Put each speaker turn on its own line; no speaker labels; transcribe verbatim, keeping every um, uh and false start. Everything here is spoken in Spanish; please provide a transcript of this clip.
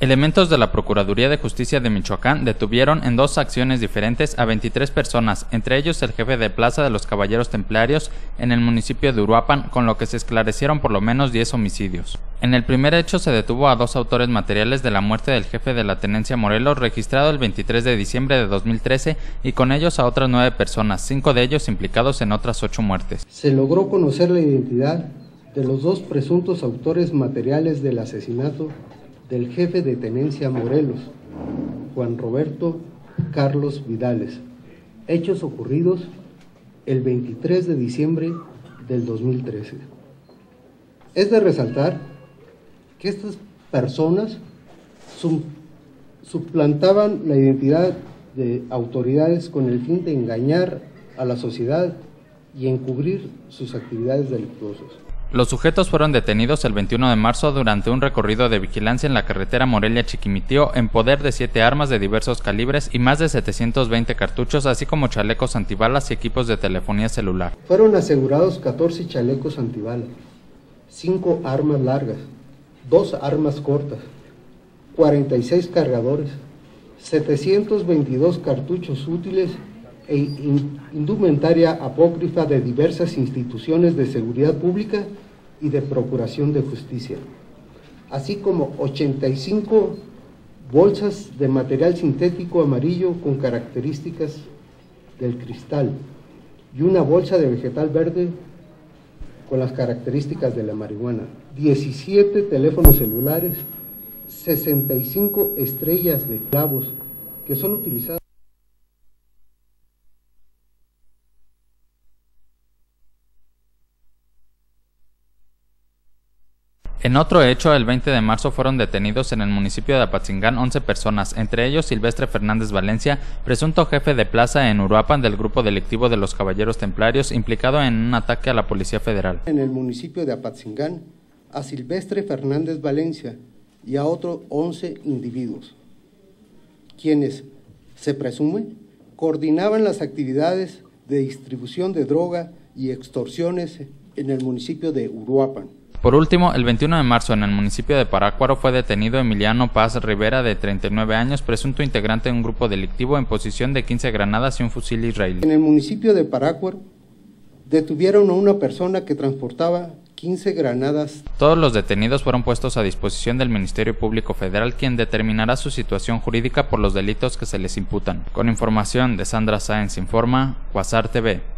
Elementos de la Procuraduría de Justicia de Michoacán detuvieron en dos acciones diferentes a veintitrés personas, entre ellos el jefe de plaza de los Caballeros Templarios en el municipio de Uruapan, con lo que se esclarecieron por lo menos diez homicidios. En el primer hecho se detuvo a dos autores materiales de la muerte del jefe de la Tenencia Morelos, registrado el veintitrés de diciembre de dos mil trece, y con ellos a otras nueve personas, cinco de ellos implicados en otras ocho muertes.
Se logró conocer la identidad de los dos presuntos autores materiales del asesinato del jefe de Tenencia Morelos, Juan Roberto Carlos Vidales, hechos ocurridos el veintitrés de diciembre del dos mil trece. Es de resaltar que estas personas suplantaban la identidad de autoridades con el fin de engañar a la sociedad y encubrir sus actividades delictuosas.
Los sujetos fueron detenidos el veintiuno de marzo durante un recorrido de vigilancia en la carretera Morelia-Chiquimitío en poder de siete armas de diversos calibres y más de setecientos veinte cartuchos, así como chalecos antibalas y equipos de telefonía celular.
Fueron asegurados catorce chalecos antibalas, cinco armas largas, dos armas cortas, cuarenta y seis cargadores, setecientos veintidós cartuchos útiles e indumentaria apócrifa de diversas instituciones de seguridad pública y de procuración de justicia, así como ochenta y cinco bolsas de material sintético amarillo con características del cristal y una bolsa de vegetal verde con las características de la marihuana, diecisiete teléfonos celulares, sesenta y cinco estrellas de clavos que son utilizadas.
En otro hecho, el veinte de marzo fueron detenidos en el municipio de Apatzingán once personas, entre ellos Silvestre Fernández Valencia, presunto jefe de plaza en Uruapan del grupo delictivo de los Caballeros Templarios, implicado en un ataque a la Policía Federal.
En el municipio de Apatzingán, a Silvestre Fernández Valencia y a otros once individuos, quienes, se presume, coordinaban las actividades de distribución de droga y extorsiones en el municipio de Uruapan.
Por último, el veintiuno de marzo en el municipio de Parácuaro fue detenido Emiliano Paz Rivera, de treinta y nueve años, presunto integrante de un grupo delictivo en posesión de quince granadas y un fusil israelí.
En el municipio de Parácuaro detuvieron a una persona que transportaba quince granadas.
Todos los detenidos fueron puestos a disposición del Ministerio Público Federal, quien determinará su situación jurídica por los delitos que se les imputan. Con información de Sandra Sáenz Informa, Quasar T V.